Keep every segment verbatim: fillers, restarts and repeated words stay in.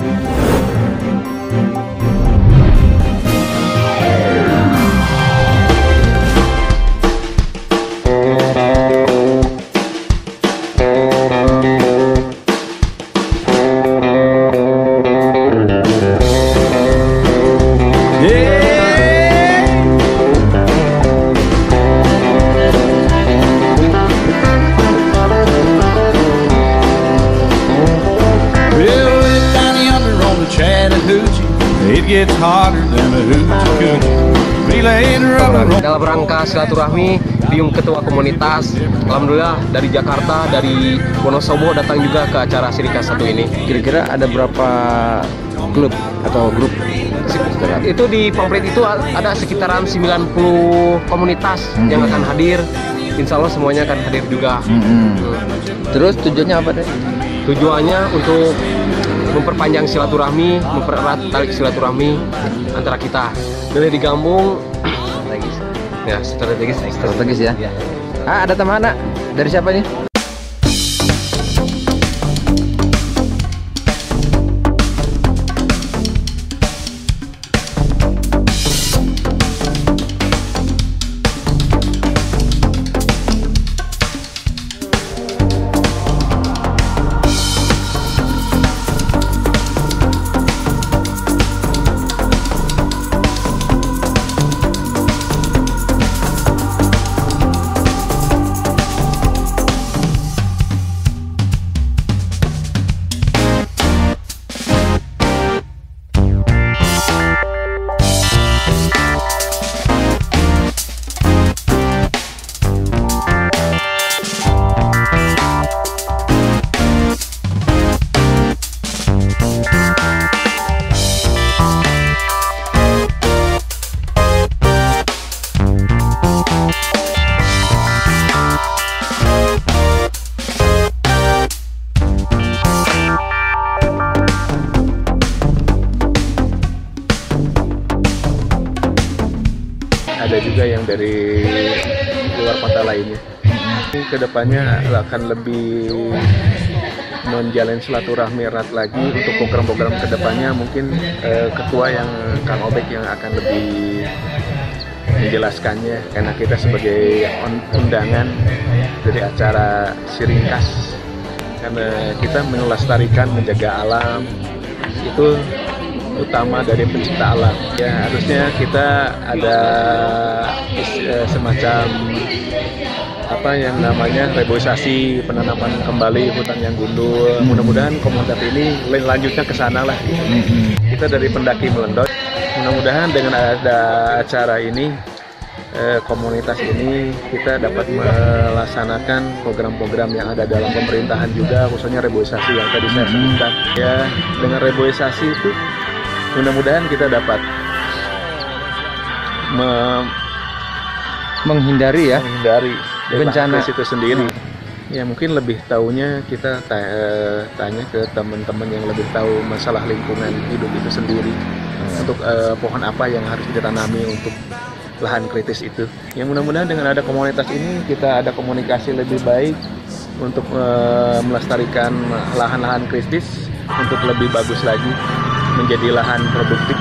Dalam rangka silaturahmi, Biyung Ketua Komunitas, alhamdulillah dari Jakarta, dari Wonosobo datang juga ke acara Sirika satu ini. Kira-kira ada berapa klub atau grup? Itu di pamflet itu ada sekitaran sembilan puluh komunitas mm-hmm. yang akan hadir. Insya Allah semuanya akan hadir juga. Mm-hmm. Terus tujuannya apa deh? Tujuannya untuk memperpanjang silaturahmi, mempererat tali silaturahmi antara kita. Dari digabung strategis. Ya, strategis, strategis ya. ya. Ah, ada teman anak. Dari siapa nih? Ada juga yang dari luar kota lainnya. Kedepannya akan lebih menjalin silaturahmi erat lagi untuk program-program kedepannya. Mungkin eh, ketua yang Kang Obek yang akan lebih menjelaskannya, karena kita sebagai undangan dari acara Siringkas, karena kita melestarikan, menjaga alam itu utama dari pencipta alam. Ya, harusnya kita ada eh, semacam apa yang namanya reboisasi, penanaman kembali hutan yang gundul. Mudah-mudahan komunitas ini lanjutnya ke sana lah. Kita dari pendaki melendot. Mudah-mudahan dengan ada acara ini, eh, komunitas ini kita dapat melaksanakan program-program yang ada dalam pemerintahan juga, khususnya reboisasi yang tadi saya sebutkan. Ya, dengan reboisasi itu mudah-mudahan kita dapat me menghindari ya menghindari bencana itu sendiri. Ya, mungkin lebih tahunya kita tanya ke teman-teman yang lebih tahu masalah lingkungan hidup itu sendiri. Hmm. Untuk uh, pohon apa yang harus kita tanami untuk lahan kritis itu. Yang mudah-mudahan dengan ada komunitas ini kita ada komunikasi lebih baik untuk uh, melestarikan lahan-lahan kritis untuk lebih bagus lagi menjadi lahan produktif.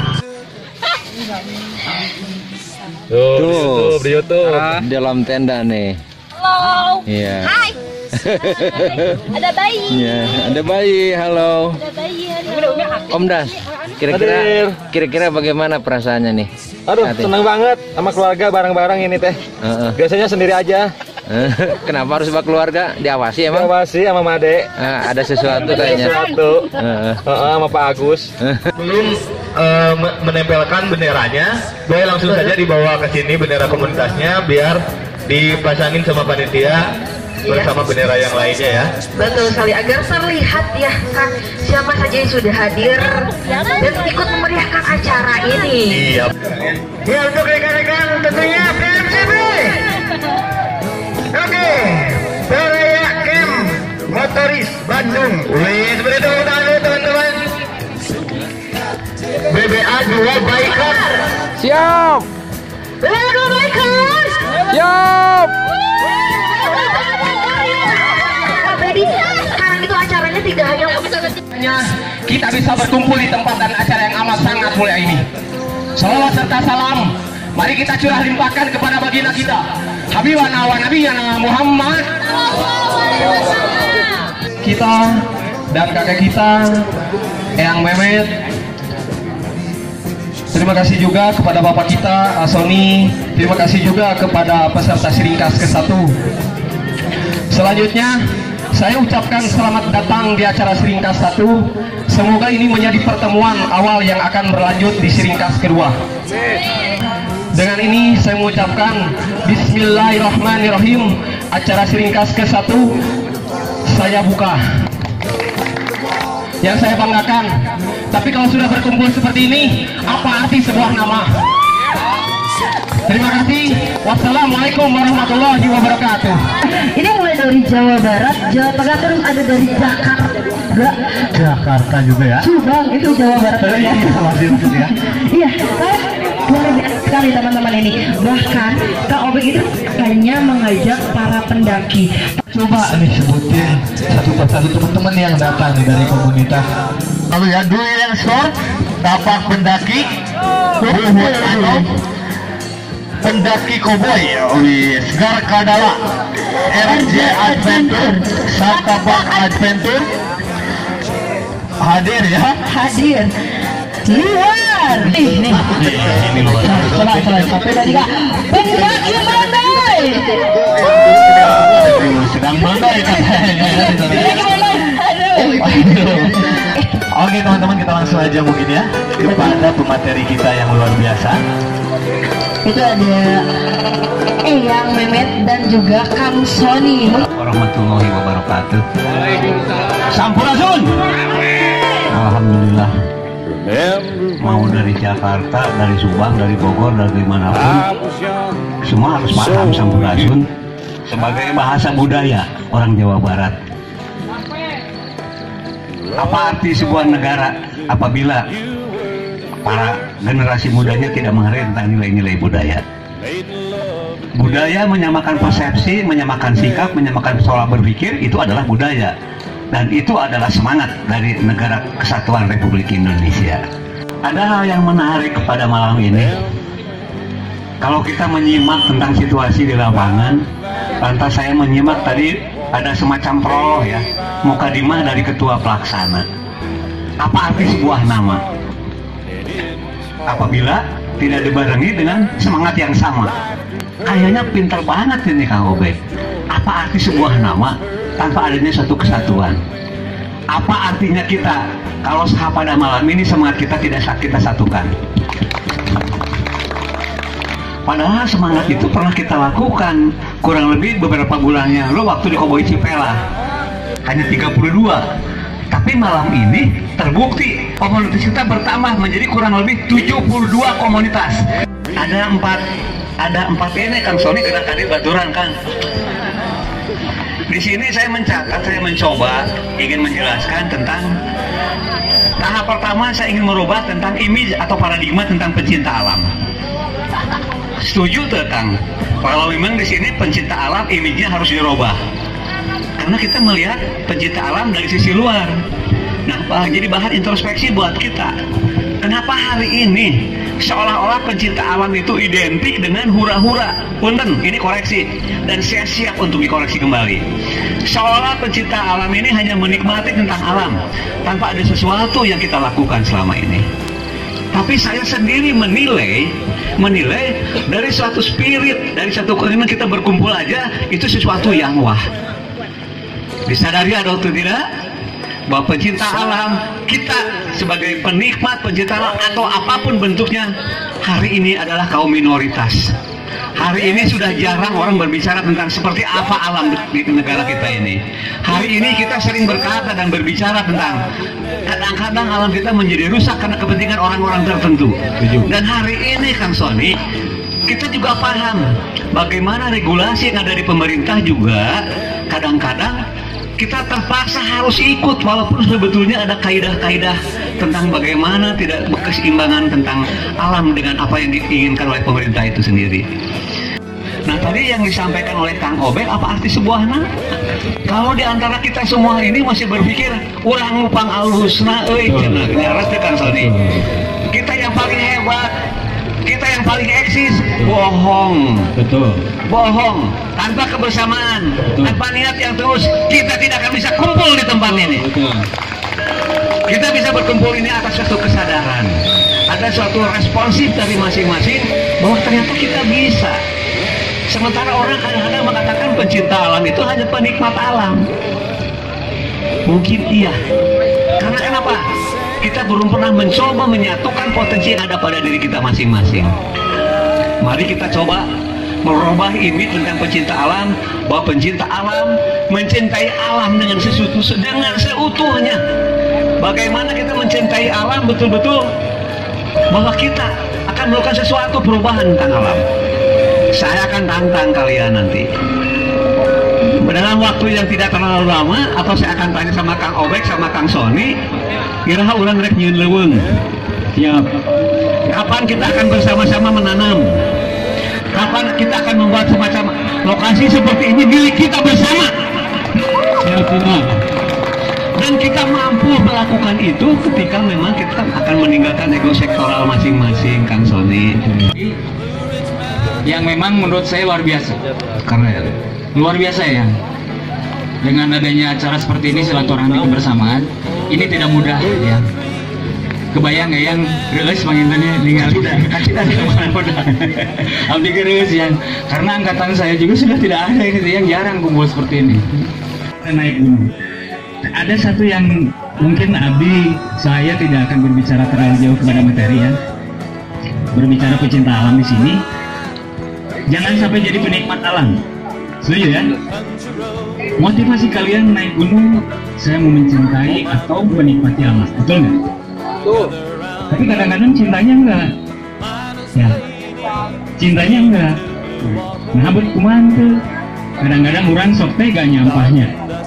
Tuh, tuh di YouTube, ah, dalam tenda nih. Halo. Iya. Hai. Ada bayi. Iya, ada bayi. Halo. Ada bayi. Halo. Om Das, kira-kira kira-kira bagaimana perasaannya nih? Aduh, senang banget sama keluarga bareng-bareng ini teh. Uh-uh. Biasanya sendiri aja. Kenapa harus sama keluarga? Diawasi emang? Diawasi sama Made. Nah, ada sesuatu kayaknya. Sesuatu. Uh-uh. Uh-uh, sama Pak Agus. Belum uh, menempelkan benderanya, boleh langsung saja dibawa ke sini bendera komunitasnya biar dipasangin sama panitia bersama bendera yang lainnya ya. Betul sekali, agar terlihat ya kan siapa saja yang sudah hadir dan ikut memeriahkan acara ini. Iya. Ya, untuk rekan-rekan tentunya P M C B. Oke, Peraya Camp Motoris Bandung. Wih, seperti itu teman-teman. B B A dua Bikers. Siap. B B A dua Bikers. Siap. Jadi sekarang itu acaranya tidak hanya kita bisa berkumpul di tempat dan acara yang amat sangat mulia ini. Salawat serta salam mari kita curah limpahkan kepada baginda kita Habibana wa Nabiyana Muhammad. Kita dan kakek kita Eyang Mehmet, terima kasih juga kepada bapak kita Asoni, terima kasih juga kepada peserta Siringkas ke satu. Selanjutnya saya ucapkan selamat datang di acara Siringkas satu. Semoga ini menjadi pertemuan awal yang akan berlanjut di Siringkas kedua. Dengan ini saya mengucapkan Bismillahirrahmanirrahim. Acara Siringkas ke satu saya buka. Yang saya banggakan, tapi kalau sudah berkumpul seperti ini, apa arti sebuah nama? Terima kasih. Wassalamualaikum warahmatullahi wabarakatuh. ini mulai dari Jawa Barat, Jawa Tengah, terus ada dari Jakarta. Jakarta juga ya. Subang itu Jawa Barat. Iya, masih masuk ya. Iya, saya luar biasa sekali teman-teman ini. Bahkan Kak Obek itu hanya mengajak para pendaki. Coba nih sebutin satu persatu teman-teman yang datang nih dari komunitas. Lalu ya, dulu yang store, tapak pendaki, buhut atau pendaki koboi, wis Garkadala, R J Adventure, Satapak Adventure, hadir ya. Hadir. Luar. Nih, nih. Ini luar. Coba, coba, sampai tadi Kak. Pendaki Mandai. Sedang mandai katanya. Pendaki Mandai. Aduh. Oke teman-teman, kita langsung aja mungkin ya kepada pemateri kita yang luar biasa. Itu ada Eyang Mehmet dan juga Kang Sony. Warahmatullahi wabarakatuh. Sampurasun. Alhamdulillah. Mau dari Jakarta, dari Subang, dari Bogor, dari manapun, semua harus paham Sampurasun sebagai bahasa budaya orang Jawa Barat. Apa arti sebuah negara apabila para generasi mudanya tidak mengerti tentang nilai-nilai budaya? Budaya menyamakan persepsi, menyamakan sikap, menyamakan pola berpikir, itu adalah budaya. Dan itu adalah semangat dari negara kesatuan Republik Indonesia. Ada hal yang menarik pada malam ini. Kalau kita menyimak tentang situasi di lapangan, lantas saya menyimak tadi ada semacam prolog ya, mukadimah dari ketua pelaksana. Apa arti sebuah nama? Apabila tidak dibarengi dengan semangat yang sama. Kayaknya pintar banget ini Kang Obek. Apa arti sebuah nama tanpa adanya satu kesatuan? Apa artinya kita kalau pada malam ini semangat kita tidak kita satukan? Padahal semangat itu pernah kita lakukan kurang lebih beberapa bulan yang lalu waktu di Koboi Cipela, hanya tiga puluh dua. Tapi malam ini terbukti komunitas kita bertambah menjadi kurang lebih tujuh puluh dua komunitas. Ada empat, ada empat ini Kang Sony kena kadir baturan Kang. Di sini saya mencatat, saya mencoba ingin menjelaskan tentang tahap pertama. Saya ingin merubah tentang image atau paradigma tentang pencinta alam. Setuju tentang kalau memang di sini pencinta alam image-nya harus dirubah. Karena kita melihat pencinta alam dari sisi luar. Nah, jadi bahan introspeksi buat kita. Kenapa hari ini seolah-olah pencinta alam itu identik dengan hura-hura? Punten, ini koreksi. Dan saya siap untuk dikoreksi kembali. Seolah pencinta alam ini hanya menikmati tentang alam tanpa ada sesuatu yang kita lakukan selama ini. Tapi saya sendiri menilai menilai dari suatu spirit, dari satu keinginan kita berkumpul aja itu sesuatu yang wah. Disadari atau tidak bahwa pencinta alam kita sebagai penikmat pencinta alam atau apapun bentuknya hari ini adalah kaum minoritas. Hari ini sudah jarang orang berbicara tentang seperti apa alam di negara kita ini. Hari ini kita sering berkata dan berbicara tentang kadang-kadang alam kita menjadi rusak karena kepentingan orang-orang tertentu. Dan hari ini Kang Sony, kita juga paham bagaimana regulasi yang ada di pemerintah juga kadang-kadang kita terpaksa harus ikut walaupun sebetulnya ada kaidah-kaidah tentang bagaimana tidak berkeseimbangan tentang alam dengan apa yang diinginkan oleh pemerintah itu sendiri. Nah tadi yang disampaikan oleh Kang Obek, apa arti sebuah nama? Kalau di antara kita semua ini masih berpikir urang lupang alusna, euy cenah nyaras teh Kang Sony. Kita yang paling hebat, kita yang paling eksis, bohong. Betul. Bohong, tanpa kebersamaan, betul. Tanpa niat yang terus, kita tidak akan bisa kumpul di tempat ini. Betul. Kita bisa berkumpul ini atas suatu kesadaran, ada suatu responsif dari masing-masing bahwa ternyata kita bisa. Sementara orang kadang-kadang mengatakan pencinta alam itu hanya penikmat alam. Mungkin iya. Karena kenapa? Kita belum pernah mencoba menyatukan potensi yang ada pada diri kita masing-masing. Mari kita coba merubah image tentang pencinta alam, bahwa pencinta alam mencintai alam dengan sesuatu, dengan seutuhnya. Bagaimana kita mencintai alam betul-betul, bahwa kita akan melakukan sesuatu perubahan tentang alam. Saya akan tantang kalian nanti dalam waktu yang tidak terlalu lama, atau saya akan tanya sama Kang Obek sama Kang Sony, kira-kira urang rek nyieun leuweung. Siap. Kapan kita akan bersama-sama menanam? Kapan kita akan membuat semacam lokasi seperti ini milik kita bersama? Siap, Pak. Dan kita mampu melakukan itu ketika memang kita akan meninggalkan ego sektoral masing-masing, Kang Sony. Yang memang menurut saya luar biasa. Karena ya, luar biasa ya. Dengan adanya acara seperti ini, silaturahmi kebersamaan, ini tidak mudah ya. Kebayang ya yang reus pangintennya ningali kita tidak mudah. Abdi geus yang karena angkatan saya juga sudah tidak ada gitu yang jarang kumpul seperti ini. Naik gunung. Ada satu yang mungkin Abdi, saya tidak akan berbicara terlalu jauh kepada materi ya. Berbicara pecinta alam di sini, jangan sampai jadi penikmat alam. Setuju ya? Motivasi kalian naik gunung, saya mau mencintai atau menikmati alam, betul nggak? Betul. Tapi kadang-kadang cintanya enggak. Ya, cintanya enggak. Nah, abet kumaha tuh? Kadang-kadang orang sok tega nyampahnya.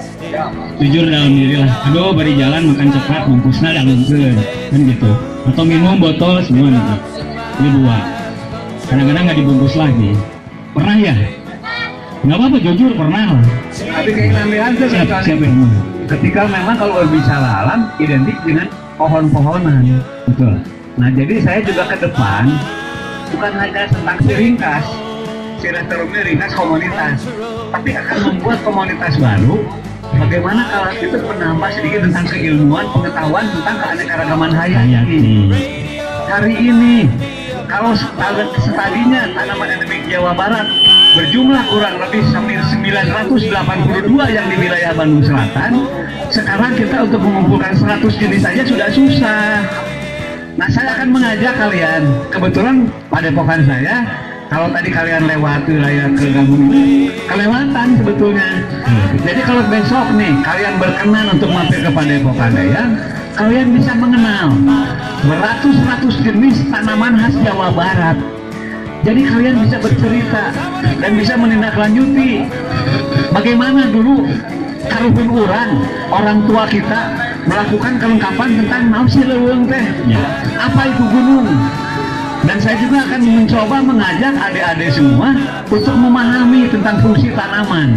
Jujur dalam diri lah, aduh bari jalan makan coklat bungkusnya dalungkeun kan gitu, atau minum botol semua gitu dibuat, kadang-kadang nggak dibungkus lagi. Pernah ya? Nggak apa-apa, jujur pernah lah. Tapi keinginan aja siapa, siapa yang mau? ketika memang kalau berbicara alam identik dengan pohon-pohonan. Betul. Nah jadi saya juga ke depan bukan hanya tentang si ringkas, si restorannya ringkas komunitas, tapi akan membuat komunitas baru. Bagaimana kalau itu menambah sedikit tentang keilmuan, pengetahuan tentang keanekaragaman hayati. Hari ini, kalau setadinya tanaman endemik Jawa Barat berjumlah kurang lebih sampai sembilan ratus delapan puluh dua yang di wilayah Bandung Selatan, sekarang kita untuk mengumpulkan seratus jenis saja sudah susah. Nah saya akan mengajak kalian, kebetulan padepokan saya, kalau tadi kalian lewat wilayah ke Gambung ini, kelewatan sebetulnya. Jadi kalau besok nih kalian berkenan untuk mampir ke padepokan saya, kalian bisa mengenal beratus-ratus jenis tanaman khas Jawa Barat. Jadi kalian bisa bercerita dan bisa menindaklanjuti bagaimana dulu karuhun urang, orang tua kita melakukan kelengkapan tentang naon si leuweung teh, apa itu gunung. Dan saya juga akan mencoba mengajak adik-adik semua untuk memahami tentang fungsi tanaman.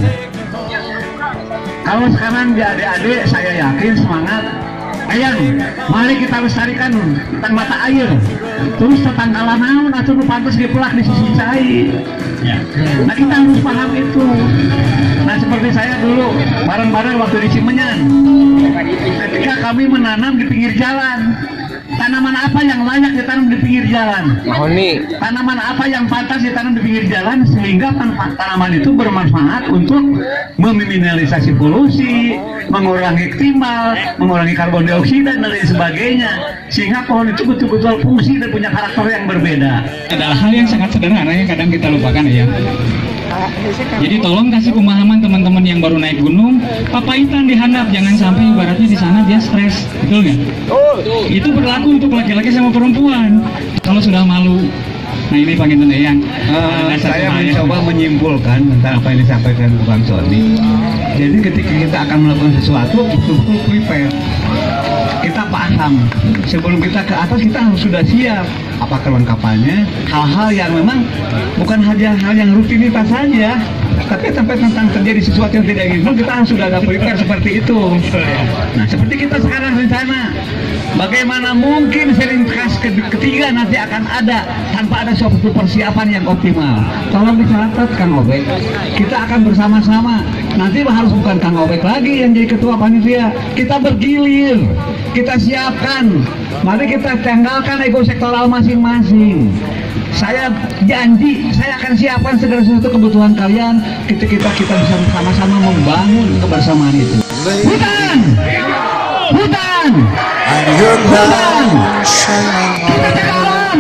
Kalau sekarang di adik-adik saya yakin semangat, ayang, mari kita lestarikan tentang mata air. Terus tentang kalanaun atau nu pantas dipelak di sisi cai. Ya. Nah kita harus paham itu. Nah seperti saya dulu bareng-bareng waktu di Cimenyan, ketika kami menanam di pinggir jalan, tanaman apa yang layak ditanam di pinggir jalan? Mahoni. Tanaman apa yang pantas ditanam di pinggir jalan sehingga tanaman itu bermanfaat untuk meminimalisasi polusi, mengurangi timbal, mengurangi karbon dioksida dan lain sebagainya, sehingga pohon itu betul-betul fungsi dan punya karakter yang berbeda. Adalah hal yang sangat sederhana yang kadang kita lupakan ya. Jadi tolong kasih pemahaman teman-teman yang baru naik gunung, papaitan dihandap, jangan sampai ibaratnya di sana dia stres, betul nggak? Itu berlaku untuk laki-laki sama perempuan. Kalau sudah malu, nah ini panggilnya yang uh, saya mencoba menyimpulkan tentang apa yang disampaikan Bang Sony. Jadi ketika kita akan melakukan sesuatu, betul-betul prepare. Kita paham terbang. Sebelum kita ke atas kita harus sudah siap. Apa kelengkapannya? Hal-hal yang memang bukan hanya hal yang rutinitas saja, tapi sampai tentang terjadi sesuatu yang tidak ingin kita harus sudah ada prepare seperti itu. Nah, seperti kita sekarang rencana, bagaimana mungkin seringkas ketiga nanti akan ada tanpa ada suatu persiapan yang optimal. Tolong dicatat Kang Obek, kita akan bersama-sama. Nanti harus bukan Kang Obek lagi yang jadi ketua panitia, kita bergilir, kita siapkan. Mari kita tanggalkan ego sektoral masing-masing. Saya janji, saya akan siapkan segala sesuatu kebutuhan kalian ketika kita bisa bersama-sama membangun kebersamaan itu. Hutan! Hutan! Hutan! Kita tegalan!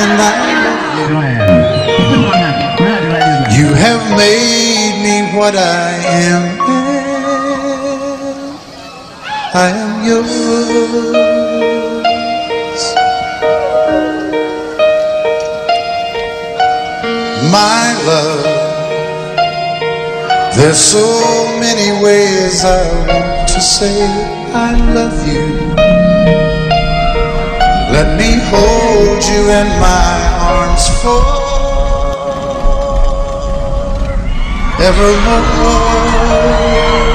You have made me what I am. I am yours. My love, there's so many ways I want to say I love you. Let me hold you in my arms forevermore.